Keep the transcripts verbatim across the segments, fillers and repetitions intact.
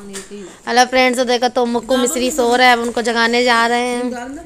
Hello friends, तो देखो तो मुक्कू मिश्री सो रहे हैं, अब उनको जगाने जा रहे हैं।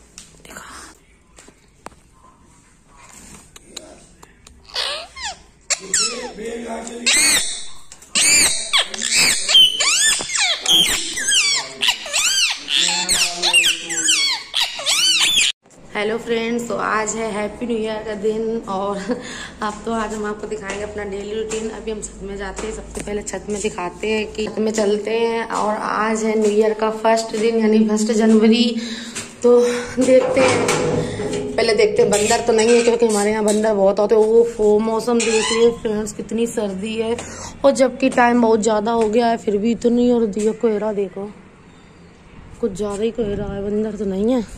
हेलो फ्रेंड्स, तो आज है हैप्पी न्यू ईयर का दिन और अब तो आज हम आपको दिखाएंगे अपना डेली रूटीन। अभी हम छत में जाते हैं, सबसे पहले छत में दिखाते हैं कि छत में चलते हैं। और आज है न्यू ईयर का फर्स्ट दिन यानी फर्स्ट जनवरी। तो देखते हैं, पहले देखते हैं बंदर तो नहीं है क्योंकि हमारे यहाँ बंदर बहुत होते हैं। वो फो मौसम देखिए फ्रेंड्स, कितनी सर्दी है और जबकि टाइम बहुत ज्यादा हो गया है फिर भी इतनी। और दिया कोहरा देखो, कुछ ज्यादा ही कोहरा है, बंदर तो नहीं है।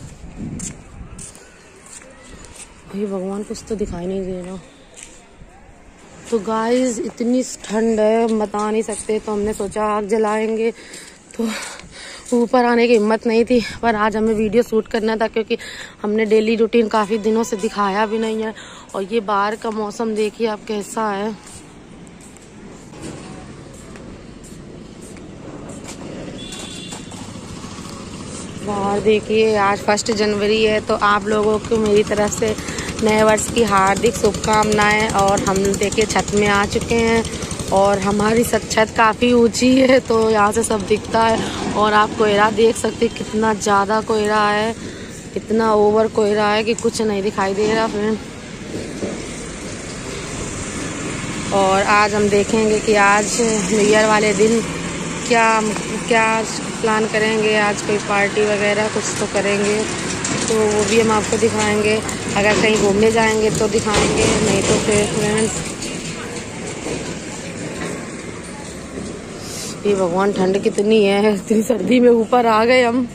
ये भगवान, कुछ तो दिखाई नहीं दे रहा। तो गाइस इतनी ठंड है बता नहीं सकते, तो हमने सोचा आग जलाएंगे। तो ऊपर आने की हिम्मत नहीं थी, पर आज हमें वीडियो शूट करना था क्योंकि हमने डेली रूटीन काफी दिनों से दिखाया भी नहीं है। और ये बाहर का मौसम देखिए आप कैसा है। बाहर देखिए, आज फर्स्ट जनवरी है, तो आप लोगों को मेरी तरफ से नए वर्ष की हार्दिक शुभकामनाएं। और हम देखिए छत में आ चुके हैं और हमारी छत काफ़ी ऊंची है, तो यहाँ से सब दिखता है। और आप कोहरा देख सकते हैं, कितना ज़्यादा कोहरा है, इतना ओवर कोहरा है कि कुछ नहीं दिखाई दे रहा फ्रेंड। और आज हम देखेंगे कि आज न्यू ईयर वाले दिन क्या क्या प्लान करेंगे। आज कोई पार्टी वगैरह कुछ तो करेंगे, तो वो भी हम आपको दिखाएंगे। अगर कहीं घूमने जाएंगे तो दिखाएंगे, नहीं तो फिर फ्रेंड्स। ये भगवान, ठंड कितनी है, इतनी सर्दी में ऊपर आ गए हम।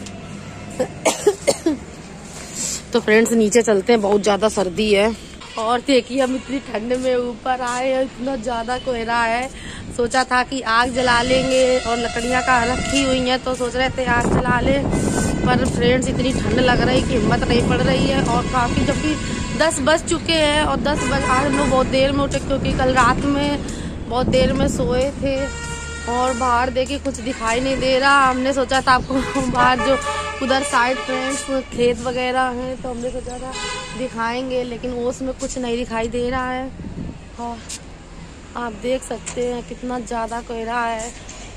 तो फ्रेंड्स नीचे चलते हैं, बहुत ज़्यादा सर्दी है। और देखिए हम इतनी ठंड में ऊपर आए हैं, इतना ज़्यादा कोहरा है। सोचा था कि आग जला लेंगे और लकड़ियाँ का रखी हुई हैं, तो सोच रहे थे आग जला ले, पर फ्रेंड्स इतनी ठंड लग रही कि हिम्मत नहीं पड़ रही है। और काफ़ी, जबकि दस बज चुके हैं और दस बज आज हम लोग बहुत देर में उठे क्योंकि कल रात में बहुत देर में सोए थे। और बाहर देखिए कुछ दिखाई नहीं दे रहा। हमने सोचा था आपको बाहर जो उधर साइड फ्रेंड्स खेत वगैरह हैं, तो हमने सोचा था दिखाएंगे, लेकिन वो उसमें कुछ नहीं दिखाई दे रहा है। और आप देख सकते हैं कितना ज़्यादा कोहरा है।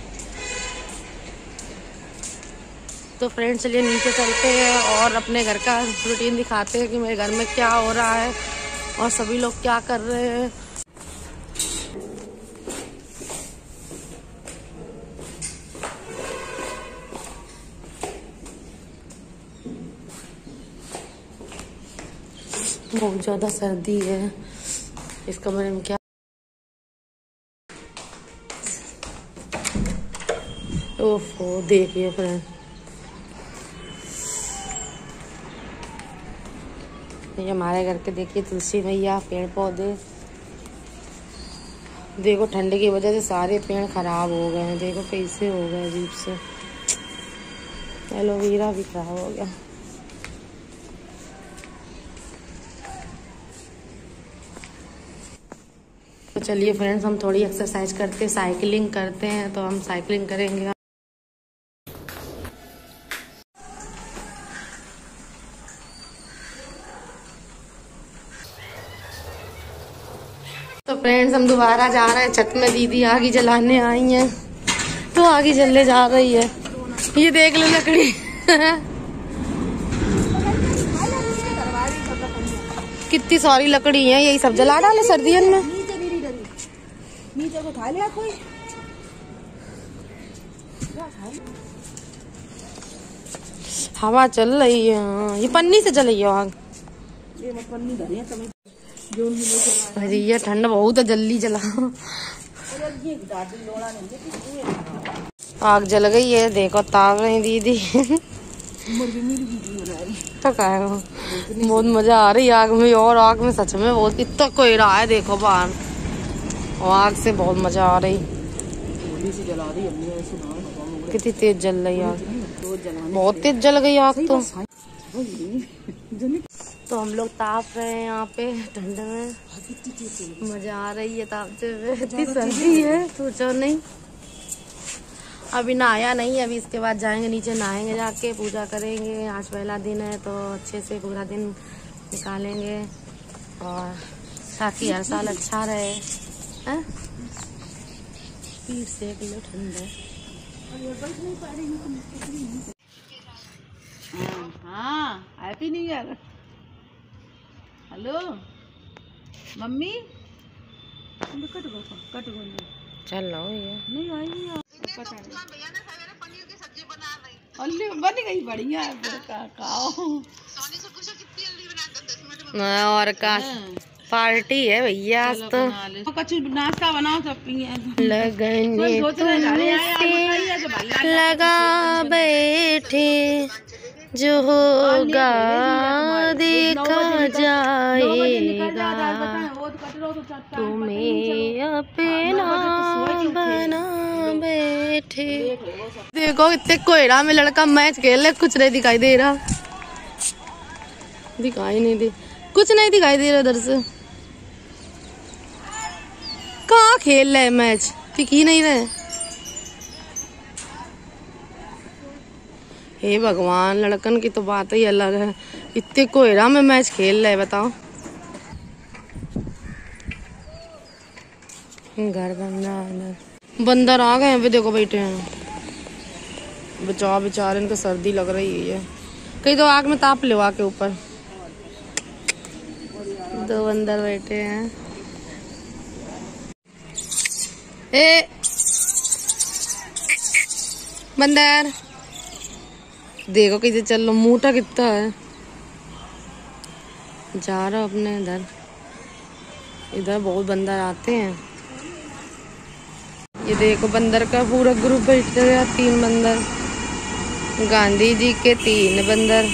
तो फ्रेंड्स चलिए नीचे चलते हैं और अपने घर का रूटीन दिखाते हैं कि मेरे घर में क्या हो रहा है और सभी लोग क्या कर रहे हैं। बहुत ज़्यादा सर्दी है इस कमरे में। क्या ओफो, देखिए फ्रेंड, ये हमारे घर के देखिए तुलसी मैया, पेड़ पौधे देखो ठंड की वजह से सारे पेड़ खराब हो गए हैं। देखो कैसे हो गए अजीब से, एलोवेरा भी खराब हो गया। तो चलिए फ्रेंड्स हम थोड़ी एक्सरसाइज करते हैं, साइकिलिंग करते हैं। तो हम साइकिलिंग करेंगे। तो फ्रेंड्स हम दोबारा जा रहे हैं छत में। दीदी आगी जलाने आई हैं, तो आगी जलने जा रही है। ये देख लो लकड़ी। कितनी सारी लकड़ी है, यही सब जला डाले सर्दियों में। नीचे को खा लिया कोई। हवा चल रही है, ये पन्नी से चल रही है आग। ये पन्नी धरी है तभी। अरे ये ठंड बहुत है, जल्दी जला। आग जल गई है, देखो ताप रही दीदी। तो क्या है, बहुत मजा आ रही है आग में। और आग में सच में बहुत इतना कोहरा है, देखो बाहर, और आग से बहुत मजा आ रही। कितनी तेज जल रही आग, बहुत तेज जल गई आग तो। तो हम लोग ताप रहे हैं यहाँ पे ठंड में, मजा आ रही है तापते हुए। इतनी सर्दी है सोचो नहीं। अभी नहाया नहीं, अभी इसके बाद जाएंगे नीचे, नहाएंगे, जाके पूजा करेंगे। आज पहला दिन है तो अच्छे से पूरा दिन निकालेंगे और ताकि हर साल अच्छा रहे। हैं? पीठ से किलो ठंडा। हाँ, happy new year. Hello mummy, cut go cut go चल लो ये नहीं आई अल्ले बन गई बढ़िया खाओ। और का पार्टी है भैया आज तो। कुछ नाश्ता बनाओ सब पिए। लगने लगा बैठे जो होगा देखा जाएगा, तुम्हें अपना बना बैठे। देखो इतने कोयरा में लड़का मैच खेल रहे, कुछ नहीं दिखाई दे रहा, दिखाई नहीं दे, कुछ नहीं दिखाई दे रहा इधर से। कहाँ खेल रहे मैच, दिख ही नहीं रहे। हे भगवान, लड़कन की तो बात ही अलग है, इतने कोयरा में मैच खेल रहे, बताओ। घर बन रहा है, बंदर आ गए हैं, देखो बैठे हैं। बचाओ बेचारे, इनको सर्दी लग रही है, कहीं तो आग में ताप लो आके ऊपर। दो बंदर बैठे हैं। ए बंदर देखो कैसे चल लो, मोटा कितना है। जा रहा अपने इधर, इधर बहुत बंदर आते हैं। ये देखो बंदर का पूरा ग्रुप बैठ गया, तीन बंदर, गांधी जी के तीन बंदर।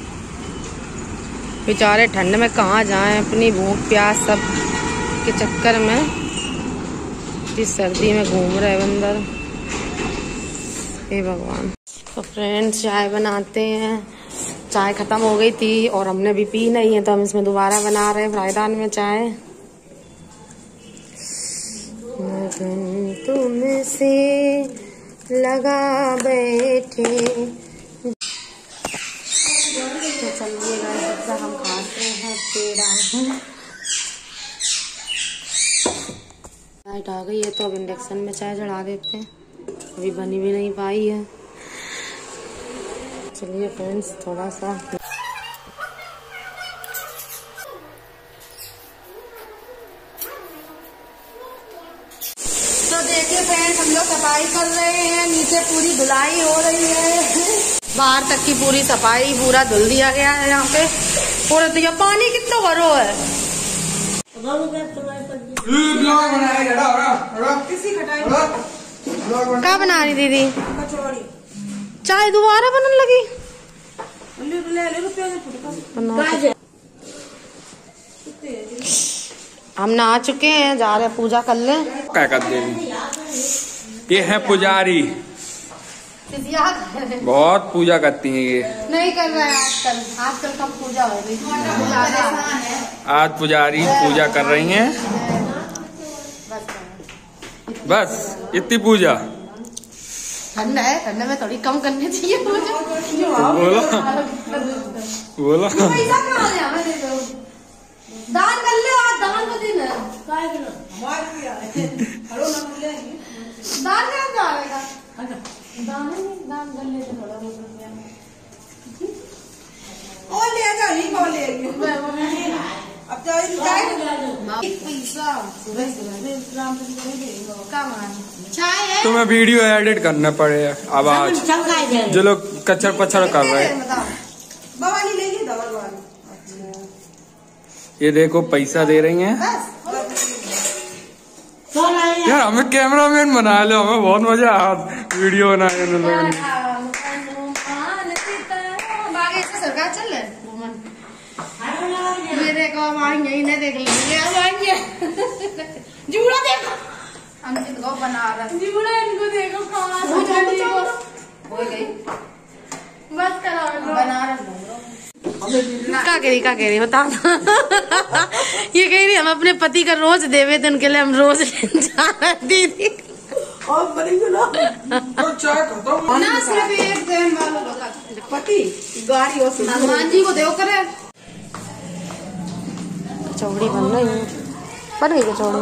बेचारे ठंड में कहाँ जाएं, अपनी भूख प्यास सब के चक्कर में इस सर्दी में घूम रहे बंदर। हे भगवान। तो फ्रेंड्स चाय बनाते हैं, चाय खत्म हो गई थी और हमने अभी पी नहीं है तो हम इसमें दोबारा बना रहे हैं फ्राइदान में चाय। तुमसे लगा बैठे, तो चलिए गाइस हम खाते हैं पेड़ा। लाइट आ गई है तो अब इंडक्शन में चाय चढ़ा देते हैं, अभी बनी भी नहीं पाई है। चलिए फ्रेंड्स थोड़ा सा तो देखिए फ्रेंड्स, हम लोग सफाई कर रहे हैं, नीचे पूरी धुलाई हो रही है, बाहर तक की पूरी सफाई पूरा धुल दिया गया है। यहाँ पे पूरा दिया, पानी कितना भरो है। क्या बना रही दीदी? चाय दोबारा बनने लगी। हम नहा चुके हैं, जा रहे हैं पूजा कर ले। क्या करते हैं? ये है पुजारी, बहुत पूजा करती हैं ये। नहीं कर रहा है आजकल, आजकल कम पूजा हो गई। आज पुजारी पूजा कर रही हैं, बस इतनी पूजा। ठंड है, ठंड में थोड़ी कम करनी चाहिए पूजा। बोलो बोलो दान कर ले, आज दान का दिन है। दान क्या जाएगा? दान दान कर ले थोड़ा और ले जा, नहीं कौन लेगी अब चाय है। तुम्हें वीडियो एडिट करना पड़ेगा, आवाज जो लोग कचर पचड़ कर रहे हैं। ये देखो पैसा दे रही हैं यार, हमें कैमरामैन बना लो, हमें बहुत मजा आया वीडियो बनाने में। सरकार चल रहे मेरे को यही देख लेंगे, अब आएंगे। जूड़ा देखो, अंकित को बना रहा है, जूड़ा इनको देखो कहाँ हो गई, बस करा बना रहा। क्या कह रही क्या कह रही बता। ये कह रही हम अपने पति का रोज देवे तो उनके लिए हम रोज जा रहे दीदी। और बनेंगे ना तो चाय खत्म ना सिर्फ एक दिन वालों का पति गाड़ी और हनुमान जी को देव करे। कचौड़ी बन रही है, बन गई कचौड़ी।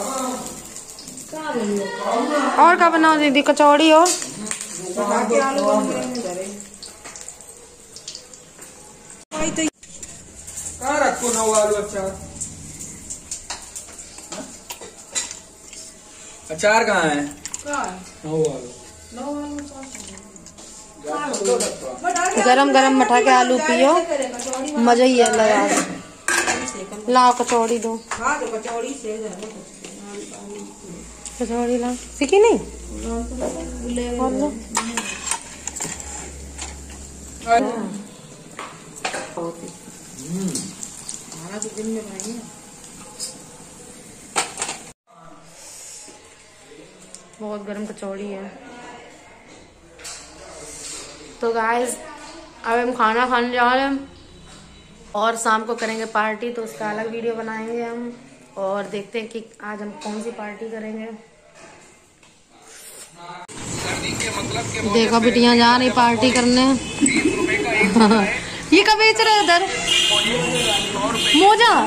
और क्या बनाओ दीदी? कचौड़ी और कहाँ रखो नौ आलू अचार? अचार कहाँ है? नौ आलू गरम गरम मठा के आलू पियो, मजा ही है लगा। लाओ कचौड़ी दो। कचौड़ी लाओ। सीखी नहीं? और लो। बहुत गरम कचौड़ी है। तो गाइस अब हम खाना खाने जा रहे हैं और शाम को करेंगे पार्टी, तो उसका अलग वीडियो बनाएंगे हम। और देखते हैं कि आज हम कौन सी पार्टी करेंगे। देखो बिटियां जा रही पार्टी करने। ये कब बेच रहे उधर मोजा?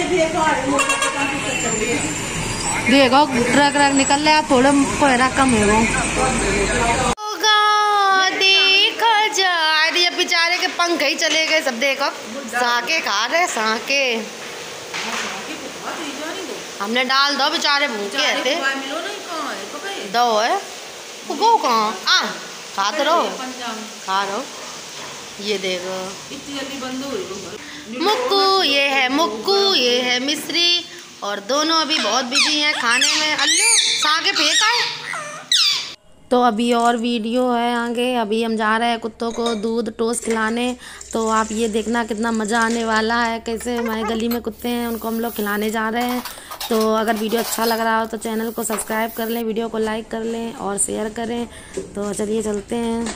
देखो ट्रक ट्रक निकल रहा, थोड़ा कोहरा कम है वो। ये बेचारे के पंख ही चले गए सब। देखो साके खा रहे, साके हमने डाल दो, बेचारे भूखे थे। दो है वो कहाँ आ खाते रहो, खा रहो। ये देखो मुक्कू, ये है मुक्कू, ये है मिश्री, और दोनों अभी बहुत बिजी हैं खाने में। अल्लू सागे फेंका है। तो अभी और वीडियो है आगे। अभी हम जा रहे हैं कुत्तों को दूध टोस्ट खिलाने, तो आप ये देखना कितना मज़ा आने वाला है। कैसे हमारे गली में कुत्ते हैं, उनको हम लोग खिलाने जा रहे हैं। तो अगर वीडियो अच्छा लग रहा हो तो चैनल को सब्सक्राइब कर लें, वीडियो को लाइक कर लें और शेयर करें। तो चलिए चलते हैं।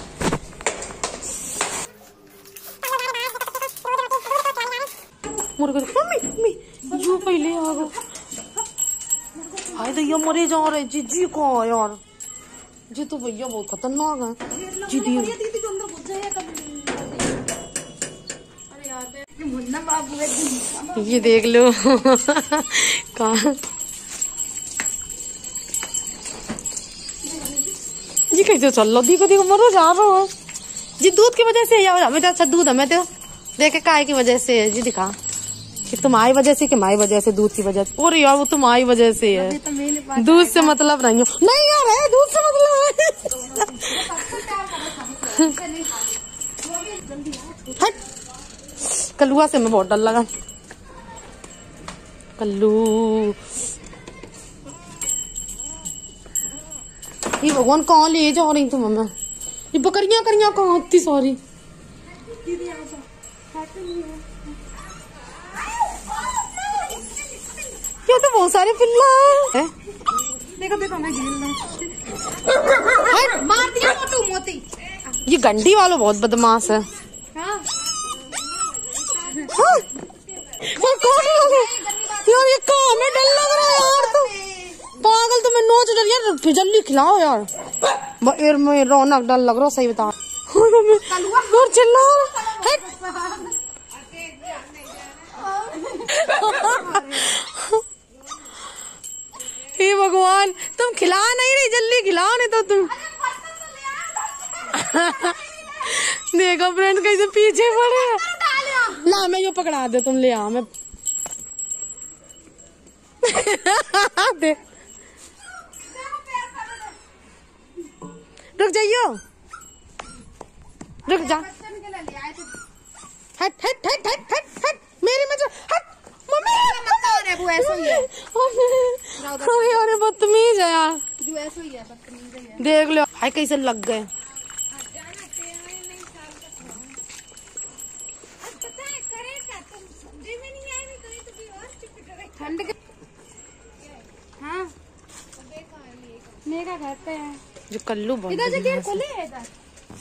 मम्मी मम्मी जो पहले आ गो। हाय भैया मरे जा रहे जी जी को यार जी, तो भैया बहुत खतरनाक है जी। दी ये देख लो कहाँ जी कैसे चल लो। देखो देखो मरो जा रहा हो जी, दूध की वजह से या हमें तो अच्छा दूध हमें तो देखे काय की वजह से है जी। दिखा कि तुम्हारी वजह से कि हमारी वजह से, दूध की वजह से। और यार वो तुम्हारी वजह से है, दूध से मतलब नहीं हो। नहीं यार है दूध से मतलब है। कल्लुआ से मैं बहुत डर लगा। कल्लू ये भगवान कहाँ ले जा रही तुम हमें? ये बकरियां करियां कहाँ होती? सॉरी ये तो बहुत सारे पिल्ला है। देखो देखो मैं मार दिया मोटू मोती। ये गंडी वाला बहुत बदमाश है। हाँ? हाँ? वो कौन है? यार ये कहाँ में डर लग रहा है यार। तो पागल तुम्हें नोच डर यार, जल्दी खिलाओ यार। मैं रौनक डर लग रहा सही बता। और चिल्ला हे भगवान, तुम खिला नहीं रही, जल्दी खिलाओ नहीं तो तुम। देखो फ्रेंड कैसे पीछे पड़े। ला मैं यो पकड़ा दे, तुम ले आओ। मैं दे रुक जाइयो, रुक जा। हट हट हट हट हट हट मेरे में जो हट। मम्मी वो ऐसा ही है। अरे बदतमीज है यार, जो ऐसा ही है बदतमीज है। देख लो भाई कैसे लग गए। ठंड के हाँ मेरा घर पे है जो कल्लू बहुत इधर से गेट खोले है। इधर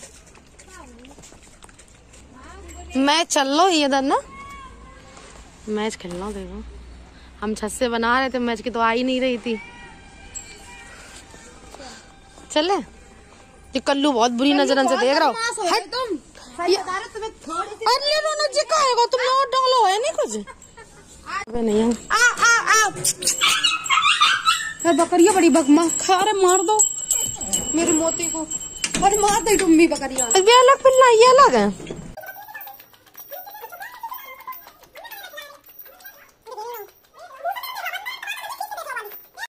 मैच चल लो इधर ना, मैच खेलना। देखो हम छत से बना रहे थे मैच की, तो आ ही नहीं रही थी। चले? ये कल्लू बहुत बुरी नजर से देख रहा हो। तुम तुम्हें थोड़ी सी अरे रोनक जी का आएगा, तुम नोट डालो है नहीं कुछ। अबे नहीं है। आ आ आ बकरिया बड़ी बकमा खा रहे, मार दो मेरे मोती को। अरे मार दे तुम भी बकरिया। अबे अलग पिल्ला, ये अलग है।